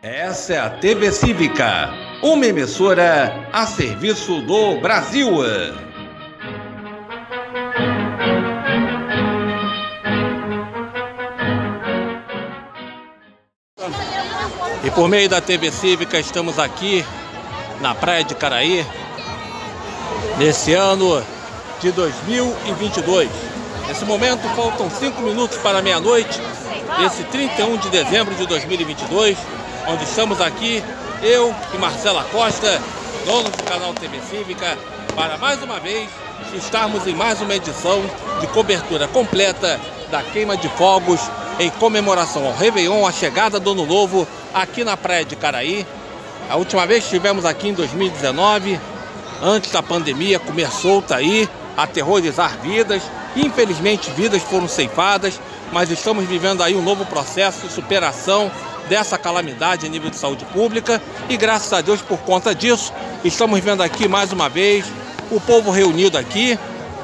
Essa é a TV Cívica, uma emissora a serviço do Brasil. E por meio da TV Cívica estamos aqui na Praia de Caraí, nesse ano de 2022. Nesse momento faltam 5 minutos para meia-noite, esse 31 de dezembro de 2022, onde estamos aqui, eu e Marcela Costa, dono do canal TV Cívica, para mais uma vez estarmos em mais uma edição de cobertura completa da queima de fogos em comemoração ao Réveillon, a chegada do Ano Novo aqui na Praia de Caraí. A última vez que estivemos aqui em 2019, antes da pandemia comer solta aí, aterrorizar vidas. Infelizmente vidas foram ceifadas, mas estamos vivendo aí um novo processo de superação dessa calamidade a nível de saúde pública e graças a Deus por conta disso estamos vendo aqui mais uma vez o povo reunido aqui.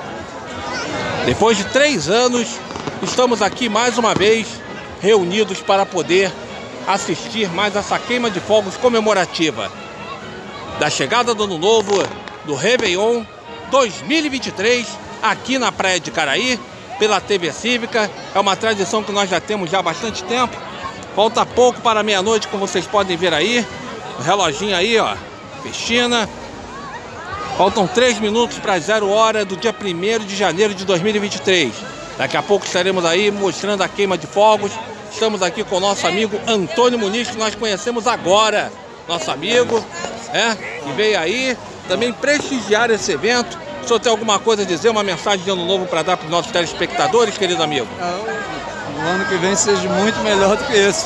Depois de 3 anos estamos aqui mais uma vez reunidos para poder assistir mais essa queima de fogos comemorativa da chegada do Ano Novo, do Réveillon 2023 aqui na Praia de Caraí, pela TV Cívica. É uma tradição que nós já temos já há bastante tempo. Falta pouco para meia-noite, como vocês podem ver aí. O reloginho aí, ó, piscina. Faltam 3 minutos para as 0 horas do dia 1º de janeiro de 2023. Daqui a pouco estaremos aí mostrando a queima de fogos. Estamos aqui com o nosso amigo Antônio Muniz, que nós conhecemos agora. Nosso amigo, que veio aí também prestigiar esse evento. O senhor tem alguma coisa a dizer, uma mensagem de Ano Novo para dar para os nossos telespectadores, querido amigo? O ano que vem seja muito melhor do que esse,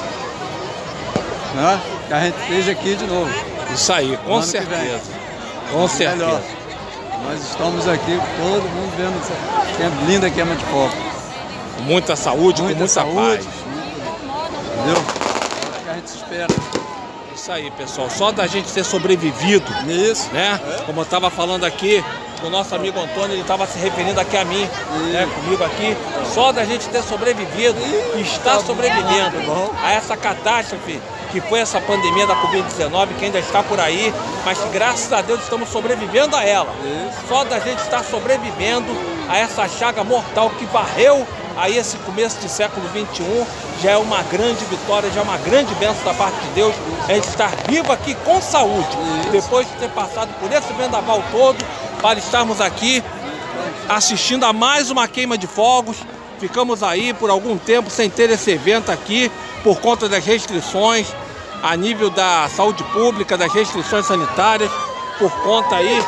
né? Que a gente esteja aqui de novo. Isso aí, com certeza. Com certeza. Melhor. Nós estamos aqui, todo mundo vendo essa linda queima de fogo. Com muita saúde, com muita paz. Entendeu? É o que a gente espera. Isso aí, pessoal. Só da gente ter sobrevivido. Isso. Né? Como eu estava falando aqui, o nosso amigo Antônio, ele estava se referindo aqui a mim, né, comigo aqui. Só da gente ter sobrevivido e estar sobrevivendo a essa catástrofe que foi essa pandemia da Covid-19, que ainda está por aí, mas que, graças a Deus estamos sobrevivendo a ela. Só da gente estar sobrevivendo a essa chaga mortal que varreu aí esse começo de século XXI, já é uma grande vitória, já é uma grande bênção da parte de Deus, a gente estar vivo aqui com saúde, depois de ter passado por esse vendaval todo, para estarmos aqui assistindo a mais uma queima de fogos. Ficamos aí por algum tempo sem ter esse evento aqui, por conta das restrições a nível da saúde pública, das restrições sanitárias, por conta aí,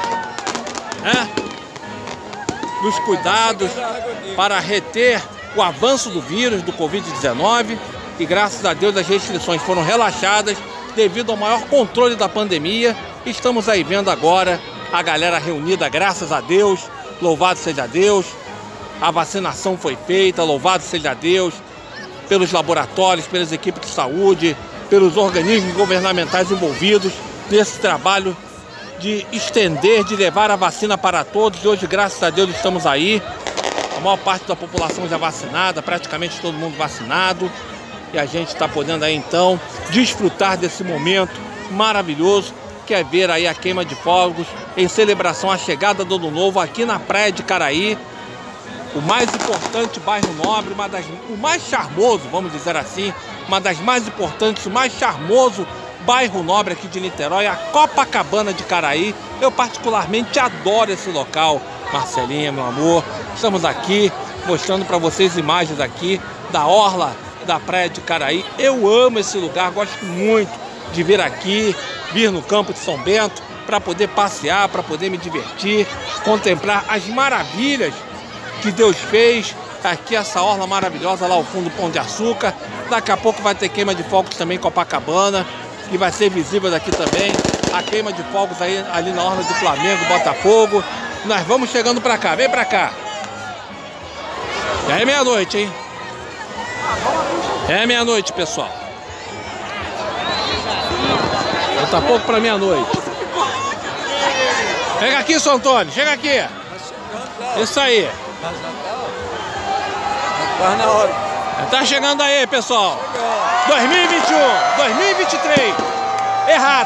dos cuidados para reter o avanço do vírus, do Covid-19, e graças a Deus as restrições foram relaxadas devido ao maior controle da pandemia. Estamos aí vendo agora a galera reunida, graças a Deus, louvado seja Deus. A vacinação foi feita, louvado seja Deus, pelos laboratórios, pelas equipes de saúde, pelos organismos governamentais envolvidos nesse trabalho de estender, de levar a vacina para todos. E hoje, graças a Deus, estamos aí. A maior parte da população já vacinada, praticamente todo mundo vacinado. E a gente está podendo aí, então, desfrutar desse momento maravilhoso, que é ver aí a queima de fogos em celebração à chegada do Ano Novo aqui na Praia de Caraí. O mais importante bairro nobre, o mais charmoso, vamos dizer assim, uma das mais importantes, o mais charmoso bairro nobre aqui de Niterói, a Copacabana de Caraí. Eu particularmente adoro esse local. Marcelinha, meu amor, estamos aqui mostrando para vocês imagens aqui da orla da Praia de Caraí. Eu amo esse lugar, gosto muito de vir aqui, vir no Campo de São Bento, para poder passear, para poder me divertir, contemplar as maravilhas que Deus fez. Aqui essa orla maravilhosa lá ao fundo do Pão de Açúcar. Daqui a pouco vai ter queima de fogos também em Copacabana, que vai ser visível daqui também. A queima de fogos aí, ali na orla do Flamengo, Botafogo. Nós vamos chegando pra cá, vem pra cá. Já é meia-noite, hein? É meia-noite, pessoal. Falta pouco pra meia-noite. Chega aqui, seu Antônio, chega aqui. Isso aí. Tá na hora. Tá chegando aí, pessoal. 2021, 2023.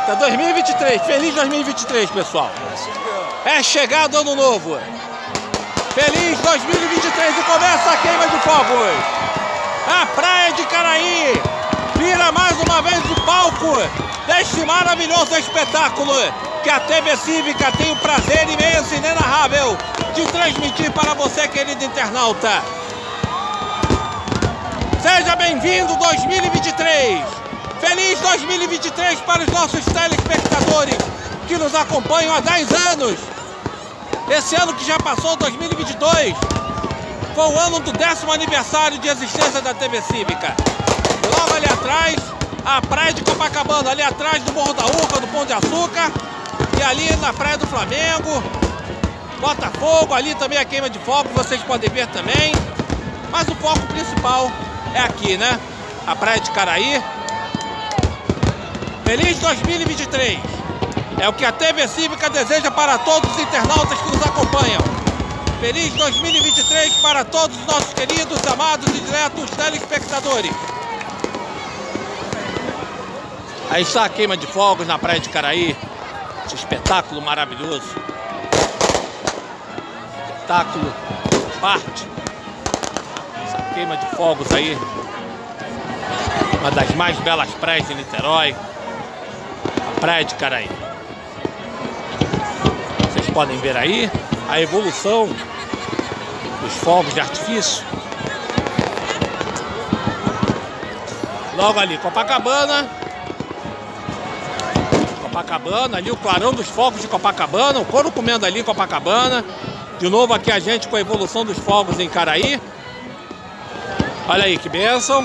Eita, 2023, feliz 2023, pessoal. É chegado ano novo. Feliz 2023 e começa a queima de fogos. A Praia de Caraí vira mais uma vez o palco deste maravilhoso espetáculo que a TV Cívica tem o prazer imenso e inenarrável de transmitir para você, querido internauta. Seja bem-vindo 2023. Feliz 2023 para os nossos telespectadores que nos acompanham há 10 anos. Esse ano que já passou, 2022, foi o ano do 10º aniversário de existência da TV Cívica. E logo ali atrás, a Praia de Copacabana, ali atrás do Morro da Urca, do Pão de Açúcar, e ali na Praia do Flamengo, Botafogo, ali também a queima de fogos, vocês podem ver também. Mas o foco principal é aqui, né? A Praia de Caraí. Feliz 2023! É o que a TV Cívica deseja para todos os internautas que nos acompanham. Feliz 2023 para todos os nossos queridos, amados e diretos telespectadores. Aí está a queima de fogos na Praia de Caraí. Esse espetáculo maravilhoso. Espetáculo parte. Essa queima de fogos aí. Uma das mais belas praias de Niterói. A Praia de Caraí. Vocês podem ver aí a evolução dos fogos de artifício. Logo ali, Copacabana. Copacabana, ali o clarão dos fogos de Copacabana. O couro comendo ali, Copacabana. De novo aqui a gente com a evolução dos fogos em Caraí. Olha aí que bênção.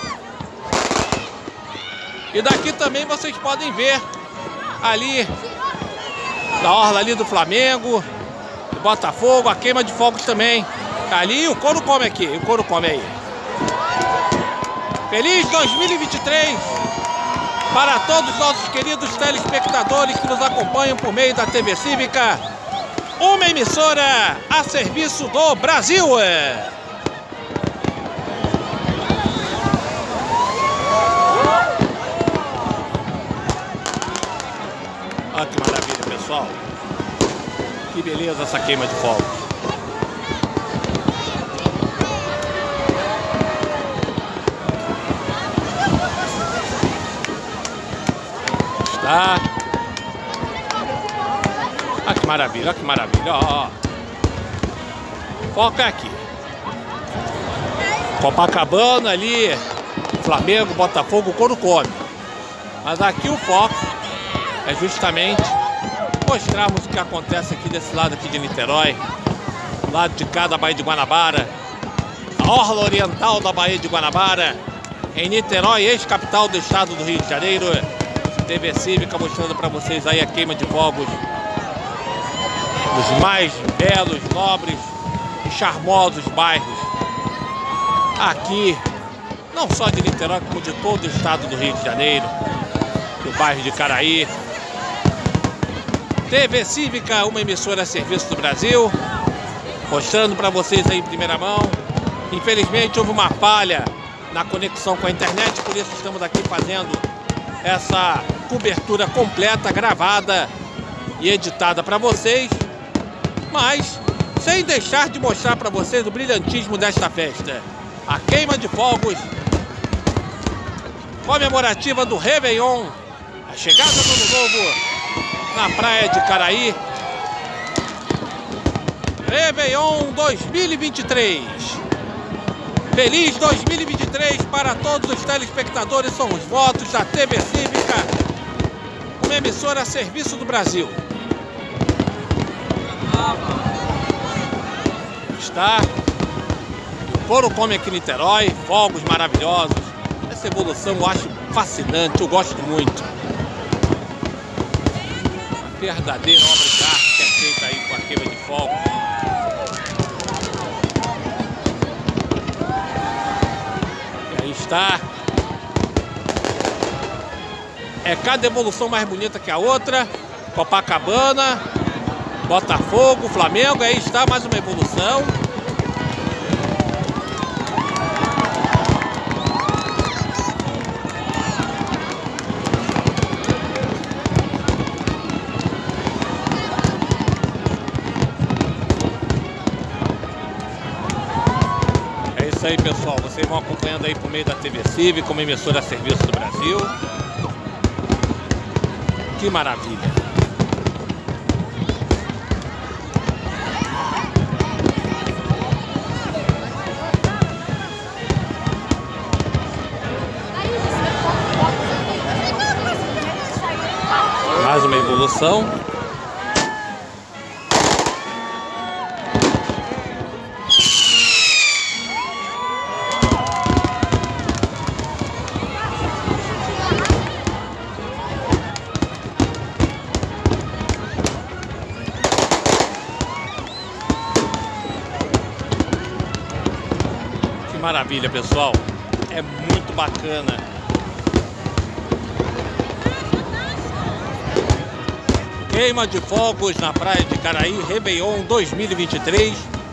E daqui também vocês podem ver ali da orla ali do Flamengo, do Botafogo, a queima de fogos também. Ali o couro come aqui, o couro come aí. Feliz 2023 para todos os nossos queridos telespectadores que nos acompanham por meio da TV Cívica, uma emissora a serviço do Brasil. Olha que maravilha, pessoal. Que beleza essa queima de fogos. Está. Olha que maravilha, olha que maravilha. Ó. Foca aqui. Copacabana ali, Flamengo, Botafogo, o couro come. Mas aqui o foco é justamente mostrarmos o que acontece aqui desse lado aqui de Niterói, do lado de cá da Baía de Guanabara, a orla oriental da Baía de Guanabara, em Niterói, ex-capital do estado do Rio de Janeiro. TV Cívica mostrando para vocês aí a queima de fogos dos mais belos, nobres e charmosos bairros aqui, não só de Niterói, como de todo o estado do Rio de Janeiro, do bairro de Caraí. TV Cívica, uma emissora a serviço do Brasil, mostrando para vocês aí em primeira mão. Infelizmente houve uma falha na conexão com a internet, por isso estamos aqui fazendo essa cobertura completa, gravada e editada para vocês, mas sem deixar de mostrar para vocês o brilhantismo desta festa. A queima de fogos comemorativa do Réveillon, a chegada do Ano Novo na Praia de Caraí. Réveillon 2023. Feliz 2023 para todos os telespectadores. São os votos da TV Cívica, uma emissora a serviço do Brasil. Está o couro come aqui em Niterói, fogos maravilhosos. Essa evolução eu acho fascinante, eu gosto muito. Verdadeira obra de arte que é feita aí com a queima de fogos. E aí está. É cada evolução mais bonita que a outra. Copacabana, Botafogo, Flamengo, aí está mais uma evolução. isso aí, pessoal. Vocês vão acompanhando aí por meio da TV Civi, como emissora a serviço do Brasil. Que maravilha! Mais uma evolução. Que maravilha, pessoal. É muito bacana. Queima de fogos na praia de Caraí, Réveillon 2023.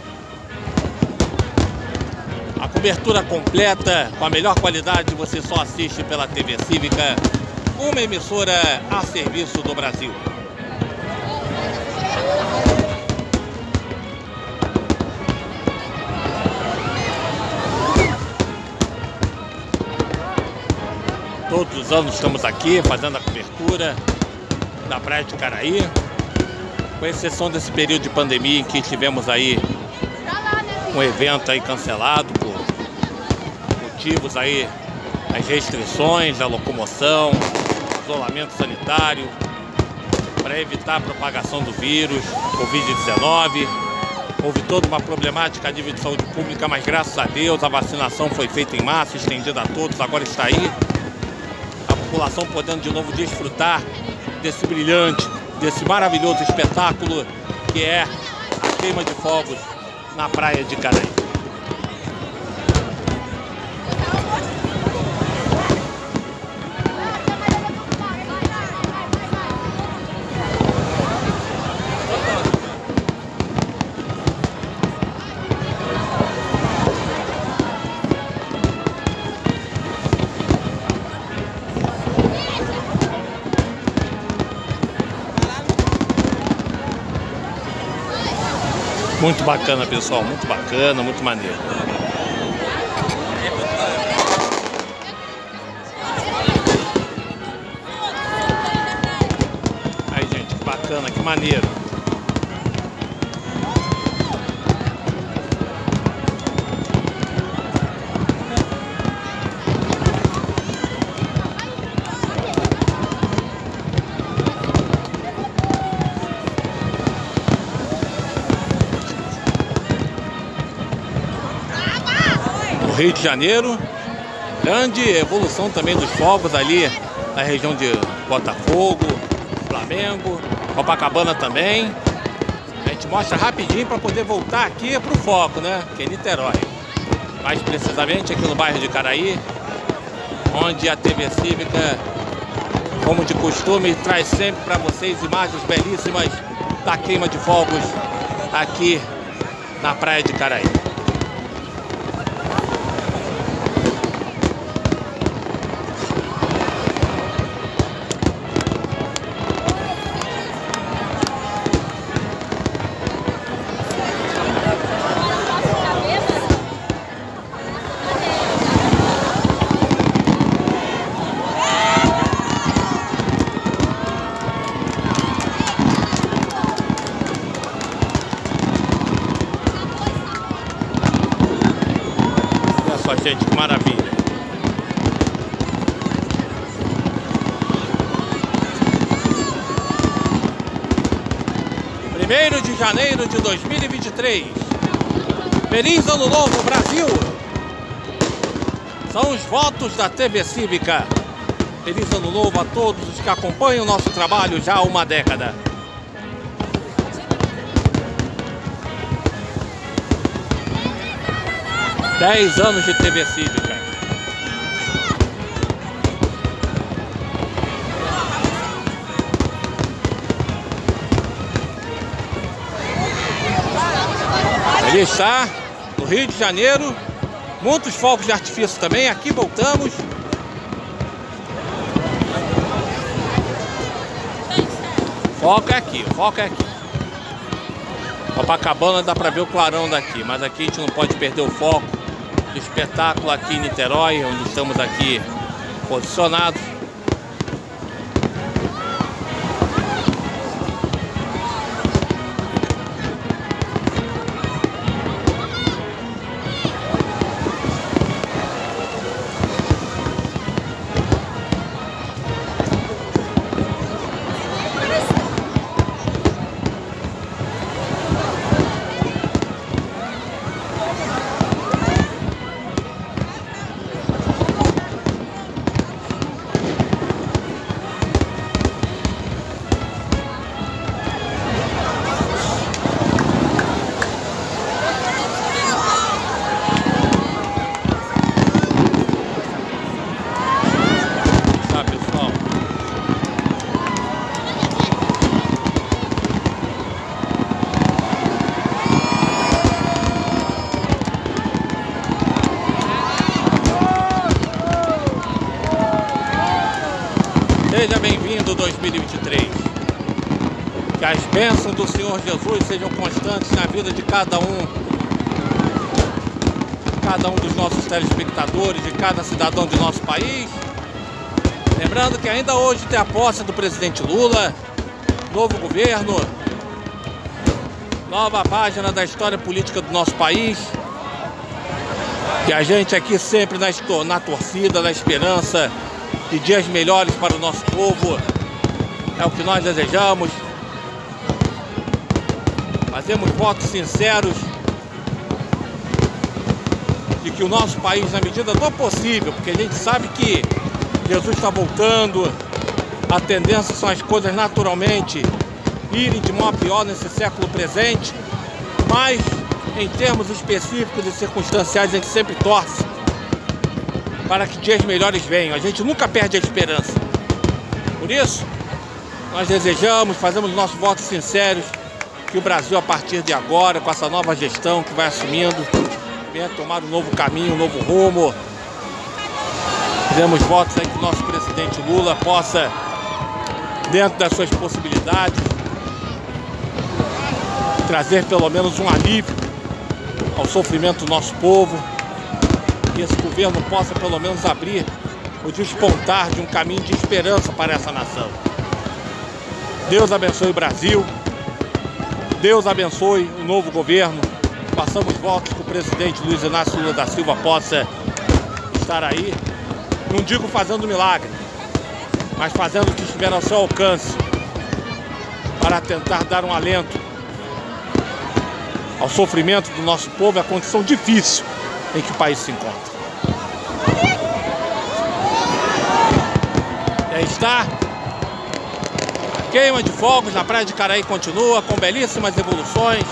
A cobertura completa, com a melhor qualidade, você só assiste pela TV Cívica, uma emissora a serviço do Brasil. Todos os anos estamos aqui fazendo a cobertura da praia de Caraí, com exceção desse período de pandemia em que tivemos aí um evento aí cancelado por motivos aí, as restrições, a locomoção, isolamento sanitário, para evitar a propagação do vírus, Covid-19. Houve toda uma problemática a nível de saúde pública, mas graças a Deus a vacinação foi feita em massa, estendida a todos, agora está aí. A população podendo de novo desfrutar desse brilhante, desse maravilhoso espetáculo que é a queima de fogos na praia de Caraí. Muito bacana, pessoal, muito bacana, muito maneiro. Aí, gente, que bacana, que maneiro. Rio de Janeiro, grande evolução também dos fogos ali na região de Botafogo, Flamengo, Copacabana também. A gente mostra rapidinho para poder voltar aqui para o foco, né? Que é Niterói. Mais precisamente aqui no bairro de Caraí, onde a TV Cívica, como de costume, traz sempre para vocês imagens belíssimas da queima de fogos aqui na praia de Caraí. Gente, que maravilha. Primeiro de janeiro de 2023. Feliz Ano Novo, Brasil! São os votos da TV Cívica. Feliz Ano Novo a todos os que acompanham o nosso trabalho já há uma década. Dez anos de TV Cívica. Ali está, no Rio de Janeiro, muitos fogos de artifício também. Aqui voltamos. Foco é aqui, o foco é aqui. Copacabana dá pra ver o clarão daqui, mas aqui a gente não pode perder o foco do espetáculo aqui em Niterói, onde estamos aqui posicionados. Seja bem-vindo 2023. Que as bênçãos do Senhor Jesus sejam constantes na vida de cada um dos nossos telespectadores, de cada cidadão de nosso país. Lembrando que ainda hoje tem a posse do presidente Lula, novo governo, nova página da história política do nosso país. E a gente aqui sempre na torcida, na esperança de dias melhores para o nosso povo. É o que nós desejamos. Fazemos votos sinceros de que o nosso país, na medida do possível, porque a gente sabe que Jesus está voltando, a tendência são as coisas naturalmente irem de mal a pior nesse século presente, mas em termos específicos e circunstanciais a gente sempre torce para que dias melhores venham. A gente nunca perde a esperança. Por isso, nós desejamos, fazemos nossos votos sinceros que o Brasil, a partir de agora, com essa nova gestão que vai assumindo, venha tomar um novo caminho, um novo rumo. Fizemos votos aí que o nosso presidente Lula possa, dentro das suas possibilidades, trazer pelo menos um alívio ao sofrimento do nosso povo. Que esse governo possa pelo menos abrir ou despontar de um caminho de esperança para essa nação. Deus abençoe o Brasil, Deus abençoe o novo governo. Passamos votos que o presidente Luiz Inácio Lula da Silva possa estar aí, não digo fazendo milagre, mas fazendo o que estiver ao seu alcance para tentar dar um alento ao sofrimento do nosso povo e à condição difícil em que o país se encontra. E aí está. A queima de fogos na Praia de Caraí continua com belíssimas evoluções.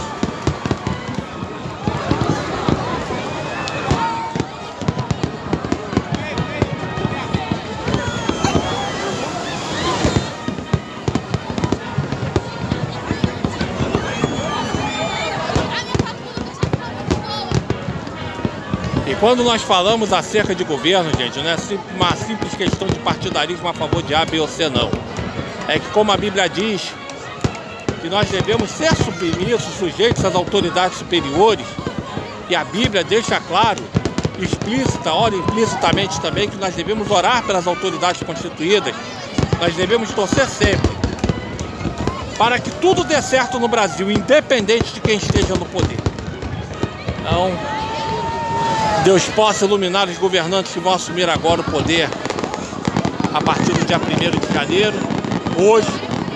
E quando nós falamos acerca de governo, gente, não é uma simples questão de partidarismo a favor de A, B ou C, não. É que, como a Bíblia diz, que nós devemos ser submissos, sujeitos às autoridades superiores. E a Bíblia deixa claro, explícita, ora implicitamente também, que nós devemos orar pelas autoridades constituídas. Nós devemos torcer sempre para que tudo dê certo no Brasil, independente de quem esteja no poder. Então, Deus possa iluminar os governantes que vão assumir agora o poder a partir do dia 1º de janeiro. Hoje,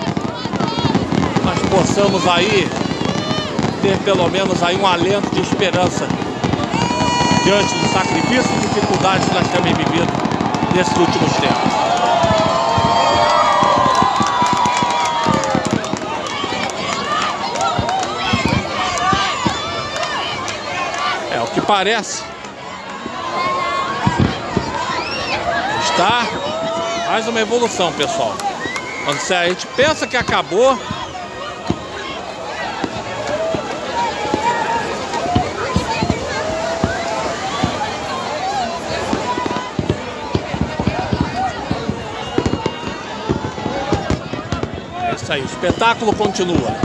nós possamos aí ter pelo menos aí um alento de esperança diante do sacrifício e dificuldades que nós temos vivido nesses últimos tempos. É o que parece. Está mais uma evolução, pessoal. Quando a gente pensa que acabou, é isso aí, o espetáculo continua.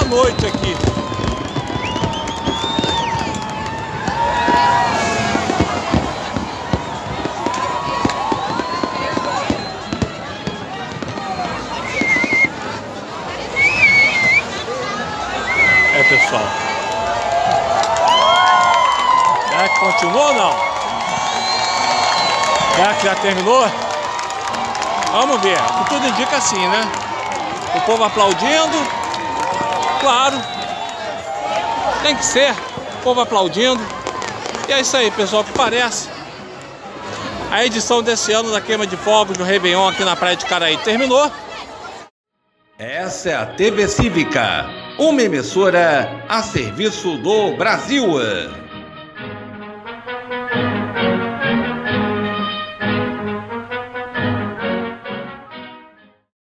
noite aqui. Pessoal, será que continuou ou não? Será que já terminou? Vamos ver, o que tudo indica assim, né? O povo aplaudindo, claro, tem que ser, o povo aplaudindo. E é isso aí, pessoal, que parece. A edição desse ano da queima de fogos do Réveillon aqui na Praia de Caraí terminou. Essa é a TV Cívica, uma emissora a serviço do Brasil.